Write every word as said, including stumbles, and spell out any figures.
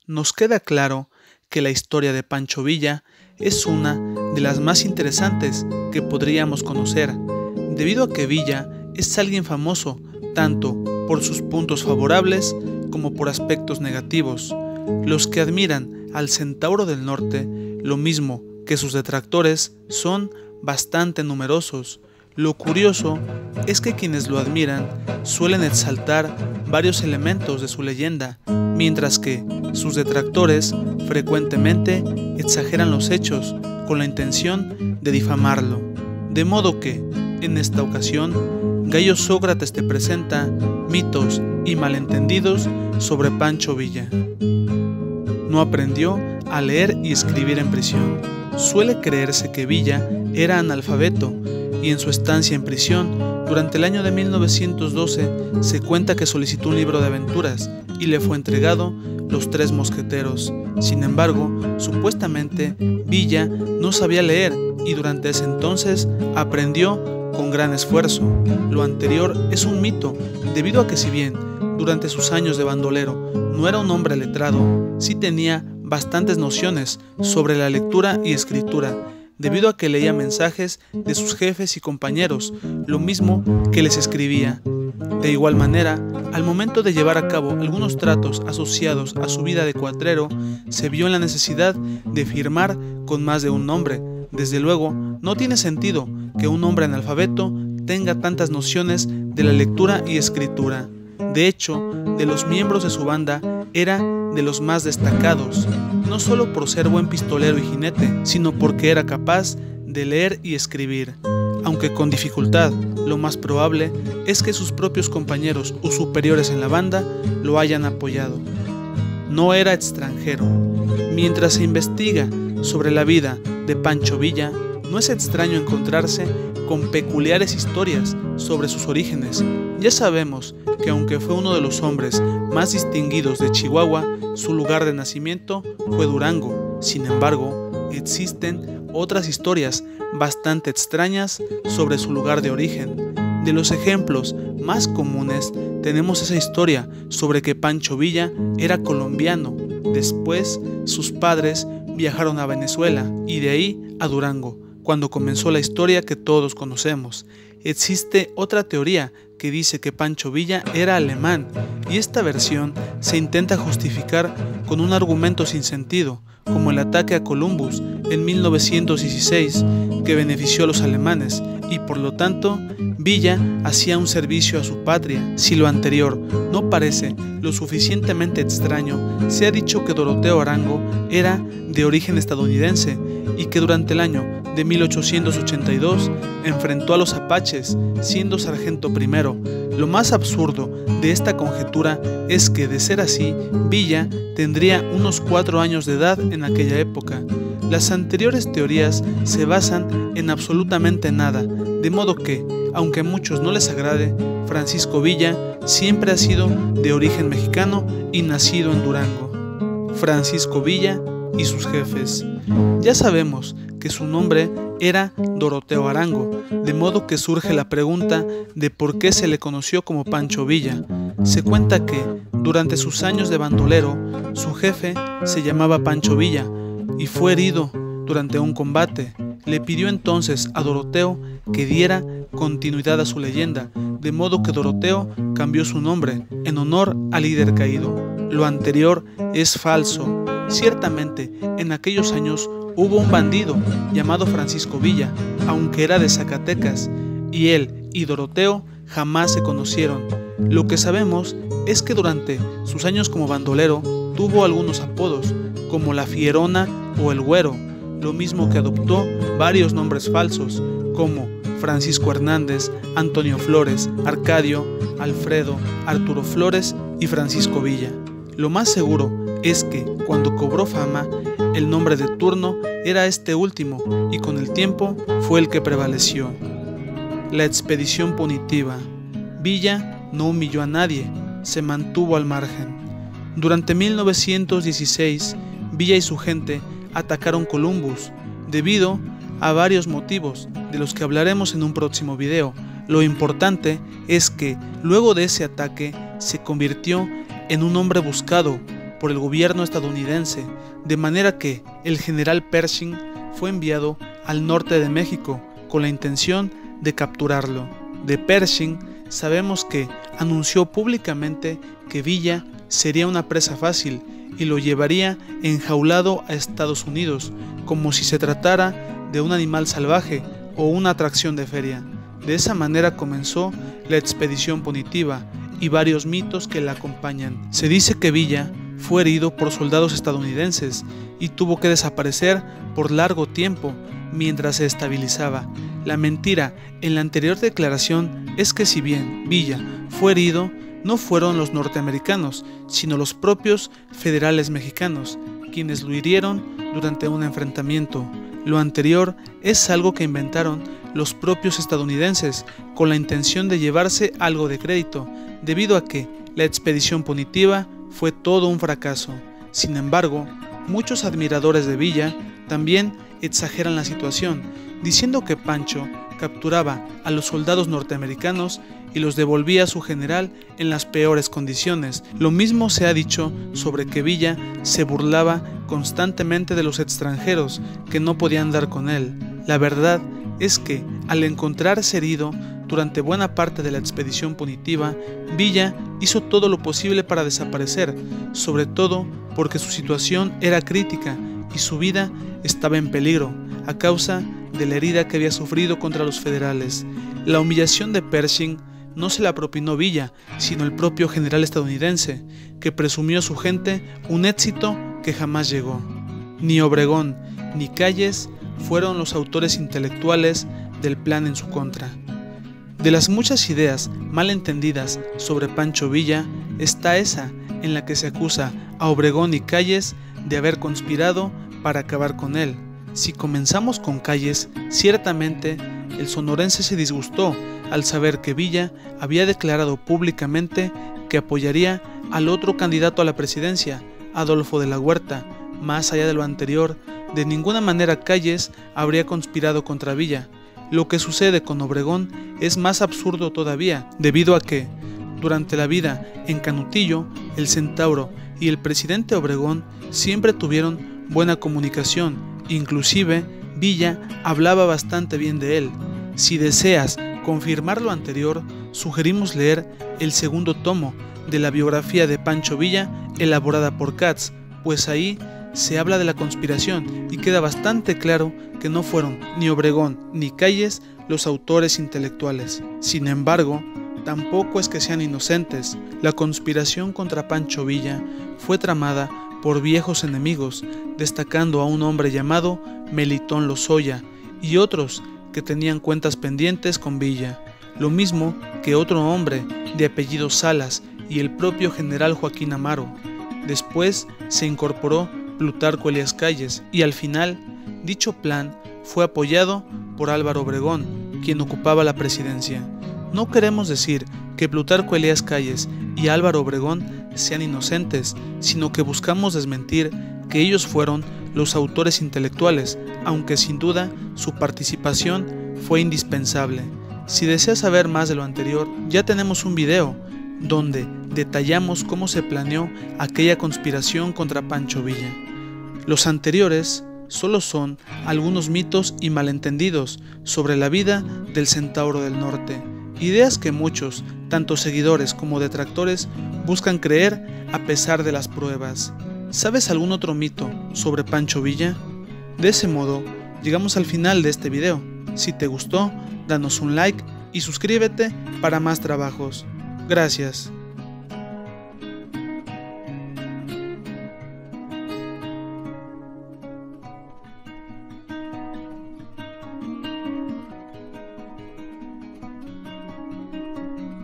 nos queda claro que la historia de Pancho Villa es una de las más interesantes que podríamos conocer, debido a que Villa es alguien famoso tanto por sus puntos favorables como por aspectos negativos. Los que admiran al Centauro del Norte, lo mismo que sus detractores, son bastante numerosos. Lo curioso es que quienes lo admiran suelen exaltar varios elementos de su leyenda, mientras que sus detractores frecuentemente exageran los hechos con la intención de difamarlo. De modo que, en esta ocasión, Gallo Sócrates te presenta mitos y malentendidos sobre Pancho Villa. No aprendió a leer y escribir en prisión. Suele creerse que Villa era analfabeto y en su estancia en prisión, durante el año de mil novecientos doce, se cuenta que solicitó un libro de aventuras y le fue entregado Los Tres Mosqueteros. Sin embargo, supuestamente Villa no sabía leer y durante ese entonces aprendió con gran esfuerzo. Lo anterior es un mito, debido a que si bien durante sus años de bandolero no era un hombre letrado, sí tenía bastantes nociones sobre la lectura y escritura, debido a que leía mensajes de sus jefes y compañeros, lo mismo que les escribía. De igual manera, al momento de llevar a cabo algunos tratos asociados a su vida de cuatrero, se vio en la necesidad de firmar con más de un nombre. Desde luego, no tiene sentido que un hombre analfabeto tenga tantas nociones de la lectura y escritura. De hecho, de los miembros de su banda, era de los más destacados, no solo por ser buen pistolero y jinete, sino porque era capaz de leer y escribir, aunque con dificultad. Lo más probable es que sus propios compañeros o superiores en la banda lo hayan apoyado. No era extranjero. Mientras se investiga sobre la vida de Pancho Villa, no es extraño encontrarse con peculiares historias sobre sus orígenes. Ya sabemos que aunque fue uno de los hombres más distinguidos de Chihuahua, su lugar de nacimiento fue Durango. Sin embargo, existen otras historias bastante extrañas sobre su lugar de origen. De los ejemplos más comunes tenemos esa historia sobre que Pancho Villa era colombiano. Después, sus padres viajaron a Venezuela y de ahí a Durango, cuando comenzó la historia que todos conocemos. Existe otra teoría que dice que Pancho Villa era alemán, y esta versión se intenta justificar con un argumento sin sentido, como el ataque a Columbus en mil novecientos dieciséis, que benefició a los alemanes, y por lo tanto Villa hacía un servicio a su patria. Si lo anterior no parece lo suficientemente extraño, se ha dicho que Doroteo Arango era de origen estadounidense y que durante el año de mil ochocientos ochenta y dos enfrentó a los apaches siendo sargento primero. Lo más absurdo de esta conjetura es que, de ser así, Villa tendría unos cuatro años de edad en aquella época. Las anteriores teorías se basan en absolutamente nada, de modo que, aunque a muchos no les agrade, Francisco Villa siempre ha sido de origen mexicano y nacido en Durango. Francisco Villa y sus jefes. Ya sabemos que su nombre era Doroteo Arango, de modo que surge la pregunta de por qué se le conoció como Pancho Villa. Se cuenta que, durante sus años de bandolero, su jefe se llamaba Pancho Villa y fue herido durante un combate. Le pidió entonces a Doroteo que diera continuidad a su leyenda, de modo que Doroteo cambió su nombre en honor al líder caído. Lo anterior es falso. Ciertamente, en aquellos años hubo un bandido llamado Francisco Villa, aunque era de Zacatecas, y él y Doroteo jamás se conocieron. Lo que sabemos es que durante sus años como bandolero tuvo algunos apodos, como la Fierona o el Güero, lo mismo que adoptó varios nombres falsos, como Francisco Hernández, Antonio Flores, Arcadio, Alfredo, Arturo Flores y Francisco Villa. Lo más seguro es que, cuando cobró fama, el nombre de turno era este último y con el tiempo fue el que prevaleció. La expedición punitiva. Villa no humilló a nadie, se mantuvo al margen. Durante mil novecientos dieciséis, Villa y su gente atacaron Columbus, debido a varios motivos de los que hablaremos en un próximo video. Lo importante es que, luego de ese ataque, se convirtió en un hombre buscado por el gobierno estadounidense, de manera que el general Pershing fue enviado al norte de México con la intención de capturarlo. De Pershing sabemos que anunció públicamente que Villa sería una presa fácil y lo llevaría enjaulado a Estados Unidos, como si se tratara de un animal salvaje o una atracción de feria. De esa manera comenzó la expedición punitiva y varios mitos que la acompañan. Se dice que Villa fue herido por soldados estadounidenses y tuvo que desaparecer por largo tiempo mientras se estabilizaba. La mentira en la anterior declaración es que si bien Villa fue herido, no fueron los norteamericanos, sino los propios federales mexicanos, quienes lo hirieron durante un enfrentamiento. Lo anterior es algo que inventaron los propios estadounidenses con la intención de llevarse algo de crédito, debido a que la expedición punitiva fue todo un fracaso. Sin embargo, muchos admiradores de Villa también exageran la situación, diciendo que Pancho capturaba a los soldados norteamericanos y los devolvía a su general en las peores condiciones. Lo mismo se ha dicho sobre que Villa se burlaba constantemente de los extranjeros que no podían dar con él. La verdad es que, al encontrarse herido durante buena parte de la expedición punitiva, Villa hizo todo lo posible para desaparecer, sobre todo porque su situación era crítica y su vida estaba en peligro a causa de la herida que había sufrido contra los federales. La humillación de Pershing no se la propinó Villa, sino el propio general estadounidense, que presumió a su gente un éxito que jamás llegó. Ni Obregón ni Calles fueron los autores intelectuales del plan en su contra. De las muchas ideas mal entendidas sobre Pancho Villa, está esa en la que se acusa a Obregón y Calles de haber conspirado para acabar con él. Si comenzamos con Calles, ciertamente el sonorense se disgustó al saber que Villa había declarado públicamente que apoyaría al otro candidato a la presidencia, Adolfo de la Huerta. Más allá de lo anterior, de ninguna manera Calles habría conspirado contra Villa. Lo que sucede con Obregón es más absurdo todavía, debido a que, durante la vida en Canutillo, el Centauro y el presidente Obregón siempre tuvieron buena comunicación, inclusive Villa hablaba bastante bien de él. Si deseas confirmar lo anterior, sugerimos leer el segundo tomo de la biografía de Pancho Villa elaborada por Katz, pues ahí se habla de la conspiración y queda bastante claro que no fueron ni Obregón ni Calles los autores intelectuales. Sin embargo, tampoco es que sean inocentes. La conspiración contra Pancho Villa fue tramada por viejos enemigos, destacando a un hombre llamado Melitón Lozoya y otros que tenían cuentas pendientes con Villa, lo mismo que otro hombre de apellido Salas y el propio general Joaquín Amaro. Después se incorporó Plutarco Elías Calles y al final dicho plan fue apoyado por Álvaro Obregón, quien ocupaba la presidencia. No queremos decir que Plutarco Elías Calles y Álvaro Obregón sean inocentes, sino que buscamos desmentir que ellos fueron los autores intelectuales, aunque sin duda su participación fue indispensable. Si deseas saber más de lo anterior, ya tenemos un video donde detallamos cómo se planeó aquella conspiración contra Pancho Villa. Los anteriores solo son algunos mitos y malentendidos sobre la vida del Centauro del Norte, ideas que muchos, tanto seguidores como detractores, buscan creer a pesar de las pruebas. ¿Sabes algún otro mito sobre Pancho Villa? De ese modo, llegamos al final de este video. Si te gustó, danos un like y suscríbete para más trabajos. Gracias.